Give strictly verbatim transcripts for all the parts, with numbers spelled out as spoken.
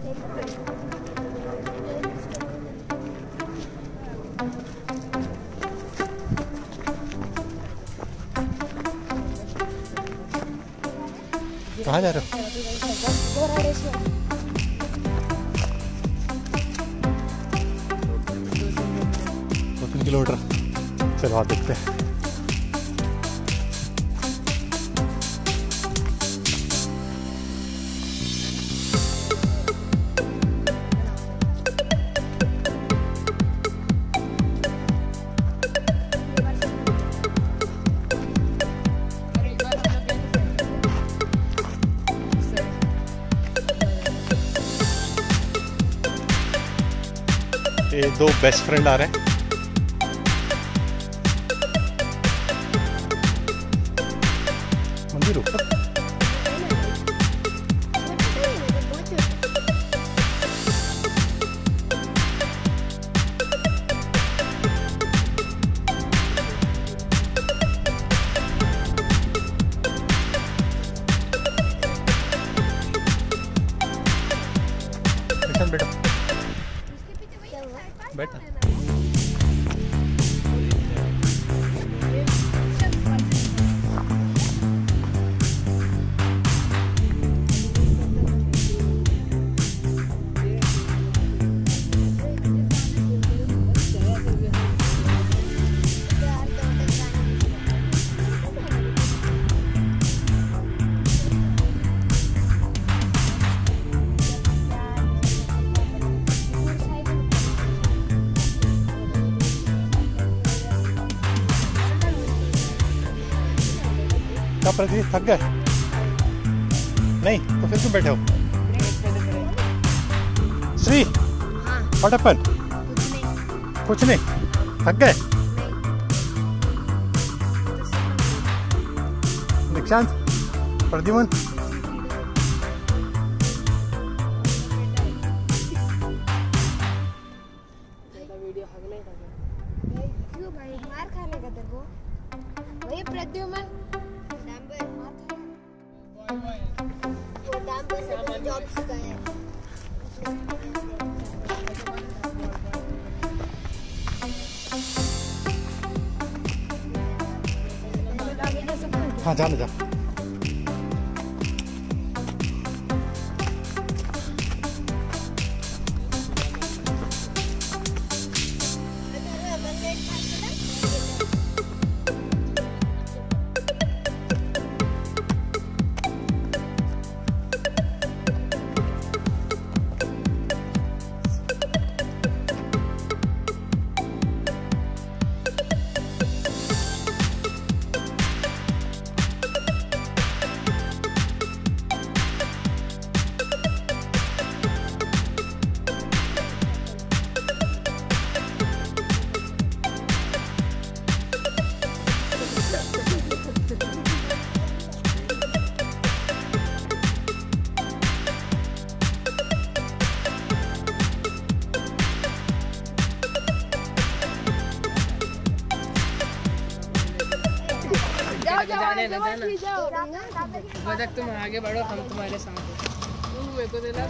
कहाँ जा रहे हो? दो तीन किलोमीटर। चलो आप देखते हैं। ये दो बेस्ट फ्रेंड आ रहे हैं। मंदिर ऊपर बेटा बेटा क्या प्रदीप थक गए? नहीं तो फिर क्यों बैठे हो? Shri what happened? कुछ नहीं, थक गए? दीक्षांत, प्रद्युमन, प्रद्युमन जॉब सिखाया। हाँ जाने जा। बदक तुम आगे बढ़ो, हम तुम्हारे साथ हैं। तू मेरे को देना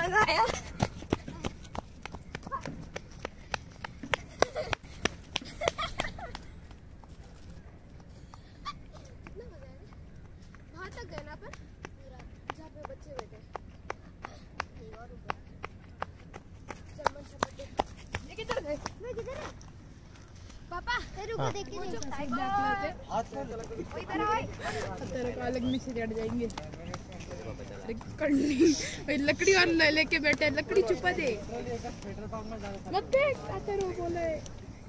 मजा आया। वहाँ तक गए ना पर जहाँ पे बच्चे बैठे और ऊपर चमन चमन ये किधर गए? मैं किधर है पापा? तेरे को देख के नहीं इधर आओ। तेरे को अलग में से चढ़ जाएंगे। लकड़ी लकड़ी और लेके बैठे, लकड़ी छुपा दे मत देख। तेरे को बोला है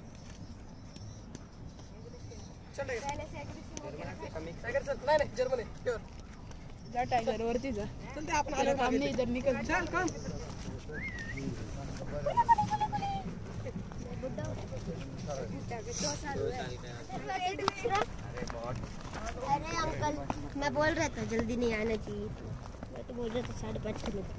जा टाइगर वरती जा। तेरा काम नहीं इधर निकल। चल काम अरे अंकल मैं बोल रहा था जल्दी नहीं आना चाहिए, मैं तो बोल रहा था साढ़े पाँच किलोमीटर।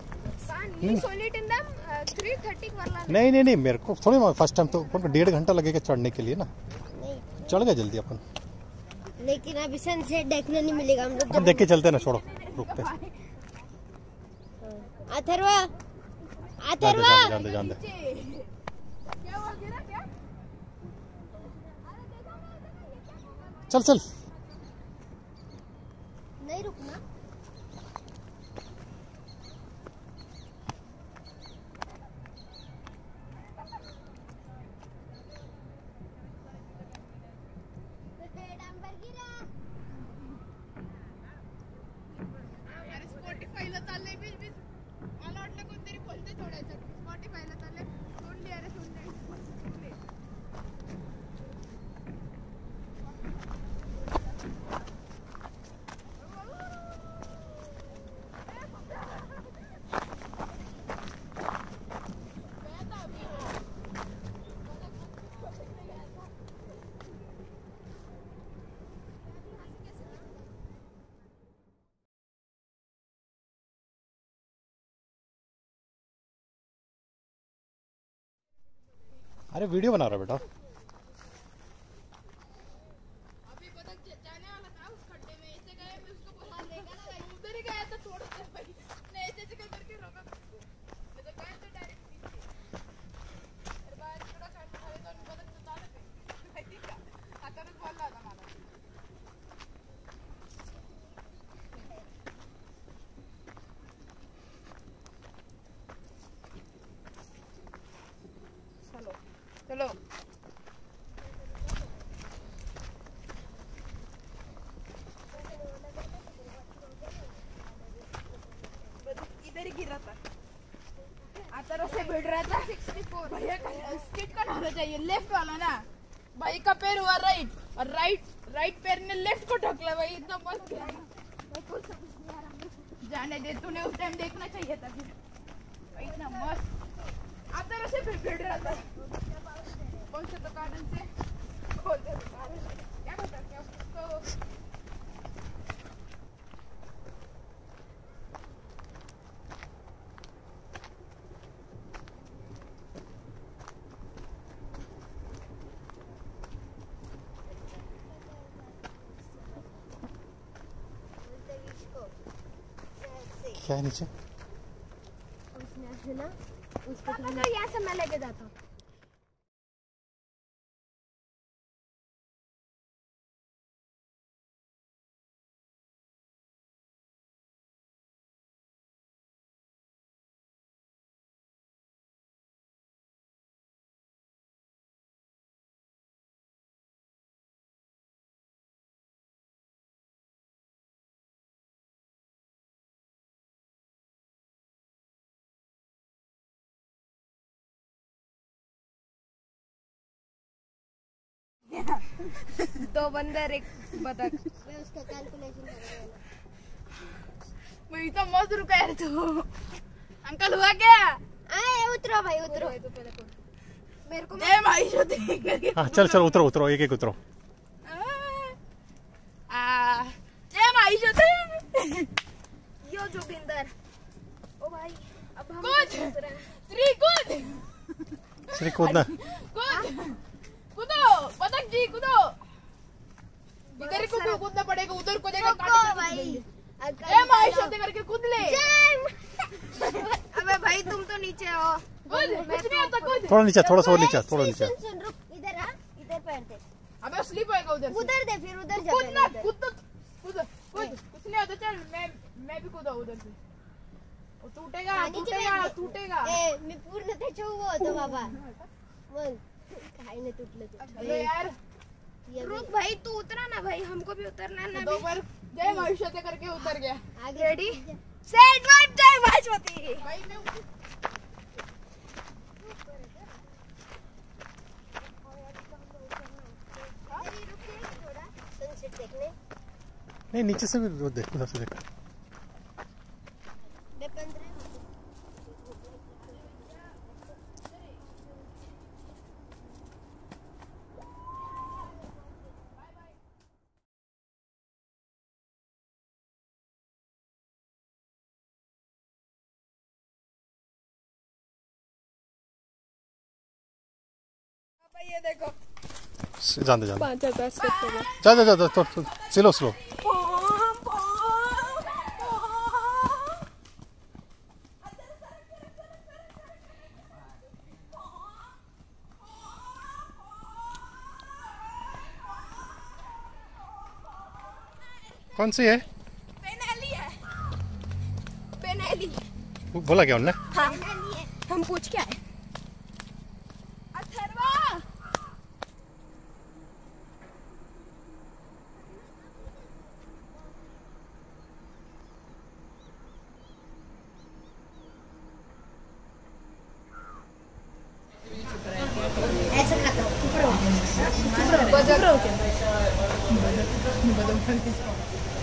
नहीं नहीं नहीं मेरे को थोड़ी फर्स्ट टाइम तो डेढ़ घंटा लगेगा चढ़ने के लिए ना। चढ़ गए जल्दी अपन, लेकिन अभी सनसेट देखने नहीं मिलेगा। हम लोग देख के चलते ना, छोड़ो रुकते। अथर्वा अथर्वा जान दे जान दे। चल चल नहीं रुकना। स्पॉटिफायला चाललंय बीच बीच मला वाटलं कोणतरी बोलते थोड्याचं स्पॉटिफायला चाललंय सोडली अरे सोडली अरे वीडियो बना रहा बेटा। अभी पता जाने वाला था उस खड्डे में, ऐसे गए मैं उसको बोला लेगा ना भाई, उधर ही गया तो छोड़ दे भाई, नहीं ऐसे ऐसे करके रोका मैं तो गया तो डायरेक्ट पीछे अरे बाहर थोड़ा काट खावे तो पता चलता है भाई ठीक है आता तो बोल रहा था मला चलो चलो इधर ही गिर रहा था, आता से भिड़ रहा था। भैया का स्किट का होना चाहिए, लेफ्ट वाला ना। भाई का पैर हुआ राइट और राइट राइट पैर ने लेफ्ट को ढकला भाई, इतना मस्त जाने दे, तूने उस टाइम देखना चाहिए था फिर भाई, इतना मस्त आता से भिड़ रहा था। कौन से दुकान से खोल दे दुकान, क्या बता क्या उसको क्या है नीचे? उसने ना उसको तो यहाँ से मैं लेके जाता हूँ। दो बंदर एक बतख, मैं उसका कैलकुलेशन करूँगा। वही तो मस्त रुका है तू। अंकल हुआ क्या? आए उतरो भाई उतरो। मेरे को जय माई जो देख। हाँ चल चल उतरो उतरो एक एक उतरो। आ जय माई जो दे। यो जोगिंदर। ओ भाई अब हम कूद श्री कूद श्री कूदना कूद कूदो पतंग जी कूदो। इधर को कूदना पड़ेगा, उधर को जाएगा भाई। जय माई जो दे करके कूद ले। अबे भाई भाई तुम तो नीचे हो। कुछ नहीं आता कुछ। थोड़ा नीचे, थोड़ा सा और नीचे, थोड़ा नीचे। सुन सुन रुक, इधर आ, इधर पैर दे। अबे स्लिप होएगा उधर से। उधर दे, फिर उधर जा। कूद ना, पहले कूद तो कूद कूद। कुछ नहीं होता, चल मैं मैं भी कूदा उधर से। वो टूटेगा हाँ, नीचे टूटेगा बैठ गया। टूटेगा। ए मी पूर्ण त्याच्या उभं होतो बाबा। मग काय नाही तुटलं ते। अबे यार ये रुक भाई तू उतरा ना भाई, हमको भी उतरना है ना दो बार जय भविष्य करके उतर गया। आगे रेडी सेट वन जय भाजपति। भाई मैं थोड़ा सनसेट देखने। नहीं, नीचे से भी वो देख, उधर से देख। मैं पंद्रह ये देखो जान दे, जान दे। पाँच हजार स्टेप हो जा जा जा जा, तो तो स्लो स्लो। कौन सी है? पेनेली है, पेनेली। वो बोला क्या उनने? हाँ हम पूछ के आए। अथर्वा ऐसा खाता हूँ। ऊपर हो। बदल बदल